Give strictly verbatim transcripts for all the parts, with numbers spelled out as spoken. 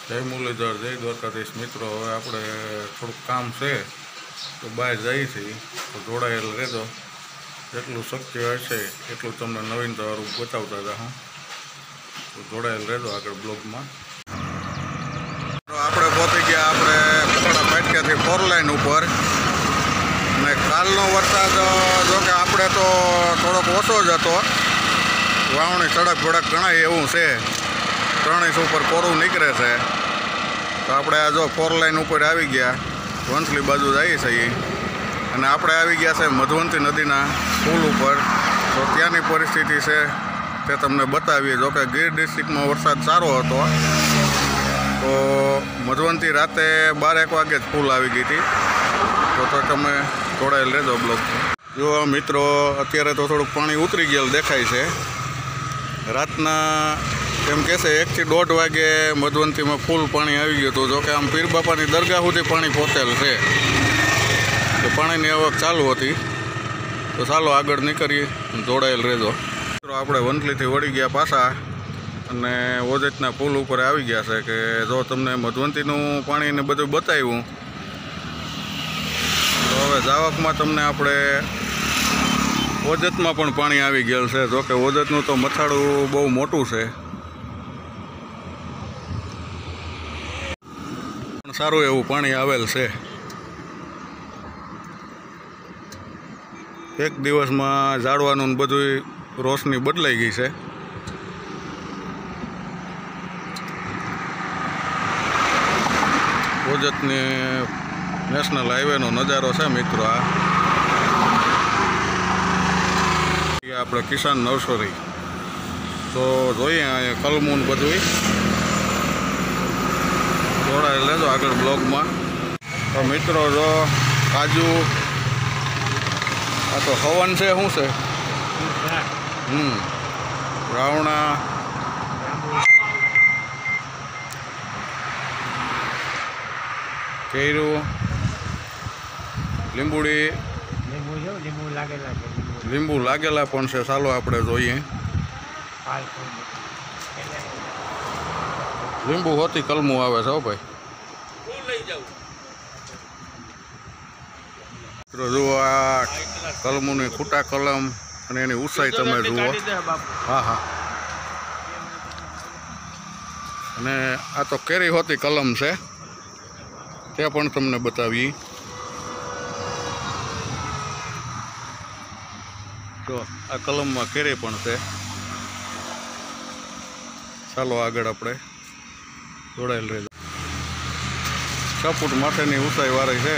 जय मुरलीधर जय द्वारकाधीश। मित्रों हवे आपणे थोड़ुं काम छे तो बहार जईए छीए तो जोड़ायेल रहेजो। जेटलुं शक्य हशे एटलुं तमने नवीनतावाळुं बतावता जाऊं तो जोड़ायेल रहेजो आगळ ब्लॉगमां। आपणे पहोंची गया आपणे कपड़ा फाटक्याथी फोर लाइन उपर ने कालनो वरसाद जो के आपणे तो थोड़ोक ओछो ज हतो। वावणी सड़क बड़क घणा एवुं छे त्रण इंच उपर कोरू निकळे छे तो आपणे आ जो फोर लाइन उपर आवी गया वंथली बाजू जाईए छीए अने आपणे आवी गया छे मधुवंती नदीना पुल उपर। तो त्यानी परिस्थिति छे ते तमने बतावीए। जो के गीर डिस्ट्रिक्टमां वरसाद सारो हतो तो मधुवंती राते बार एक वागे ज पुल आवी गई थी। तो तो तमे जोड़ायेल रहेजो ब्लॉग। जो मित्रों अत्यारे तो थोड़ुं पाणी उतरी गेल देखाय छे। रातना एम कहे एक थी दौड़ वागे मधुवंती में फूल पानी आई गयो तो जो कि आम पीर बापा की दरगाह सुधी पानी पहुँचेल है तो पानी की आवक चालू थी। तो चालो आगळ निकळीए जोड़ायेल रहेजो। तो आपणे वंथली थी वળી गया पाछा अने ओजेतना पुल उपर आई गया है कि जो तमने मधुवंतीनु पाणी ने बधुं बताव्युं तो हवे जावकमां तमने आपणे ओजतमां पण पाणी आई गेल है। जो कि ओजतनुं तो मथाळुं बहु मोटुं छे सारू एवं पानी आवेल से। एक दिवस में झाड़वानुं बधुं रोशनी बदलाई गई है। ओजतनी नेशनल हाईवे नो नजारो है मित्रों। आ आपणे किसान नर्सरी तो जोईए अहीं कलमून बधुं जोड़ायेल रहेजो आगळ ब्लॉग में। तो मित्रों जो काजू आ तो हवन से शू से हम्म रावणा केरू લીંબુડી લીંબુ लागेला पण छे। चालो आपणे जोईए। લીંબુ होती कलमू आवे छे हो भाई। जो आ कलमूनी खूटा कलम अने एनी ऊंचाई तमे जुओ। हाँ हाँ अने आ तो केरी होती कलम छे ते पण तमने बतावी। तो आ कलम में केरी पण छे। चालो आगळ आपणे जोड़ायेल रहेजो। छ फूट माथेनी ऊंचाई वाળી है।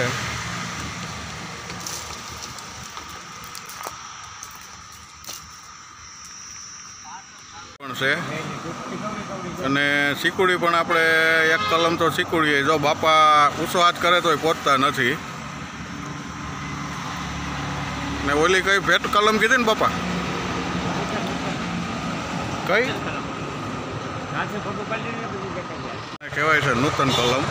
से अने सीकुड़ी पण आपणे एक कलम तो सीकुड़ी जो बापा ऊंचो हाथ करे तो पહોंचता नथी। ने ओली कई भेट कलम कीधी ने बापा कई कहेवाय छे नूतन कलम।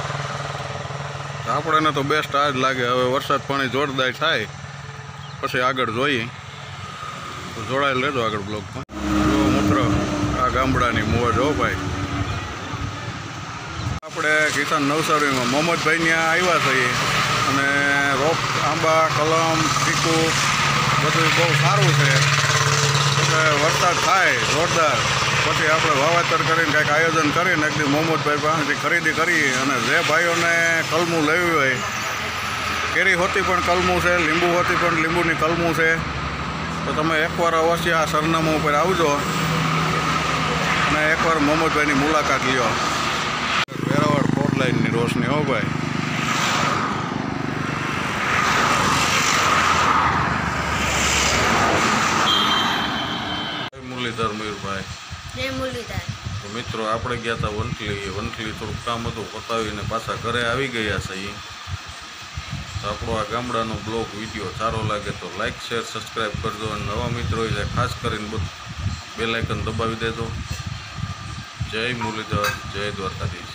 आपणे तो बेस्ट आज लागे। हवे वरसाद पाणी जोरदार थाय पछी आगळ जोईए तो जोड़ायेल रहेजो आगळ ब्लॉग में। जो मित्रों आ गामडानी मोज हो भाई। आपणे किसान नवसारी में मोहम्मद भाई ત્યાં આવ્યા છીએ અને રોપ આંબા કલમ ચીકુ બધું બહુ સારું છે। એટલે વરસાદ થાય જોરદાર પછી આપણે વાવેતર કરીને કંઈક આયોજન કરીને એકદી મોહમ્મદભાઈ પાસેથી ખરીદી કરીએ અને જે ભાઈઓને કલમું લેવી હોય કેરી હોતી પણ કલમું છે લીંબુ હોતી પણ લીંબુની કલમું છે તો તમે એકવાર અવશ્ય આ સરનામા ઉપર આવજો અને એકવાર મોહમ્મદભાઈની મુલાકાત લ્યો। વેરાવળ ફોર લાઇનની રોશની હો ભાઈ। मुरलीधर मयूर भाई जय मुरलीधर। तो मित्रों आपणे गया था वंथली वंथली थोड़ुं काम हतुं पतावीने पाछा घरे आवी गया छीए। तो आपणो आ गामडानो ब्लॉग विडियो सारो लागे तो लाइक शेर सब्सक्राइब करजो। नवा मित्रों खास करीने बेल आइकन दबावी देजो। जय मुरलीधर जय द्वारकाधीश।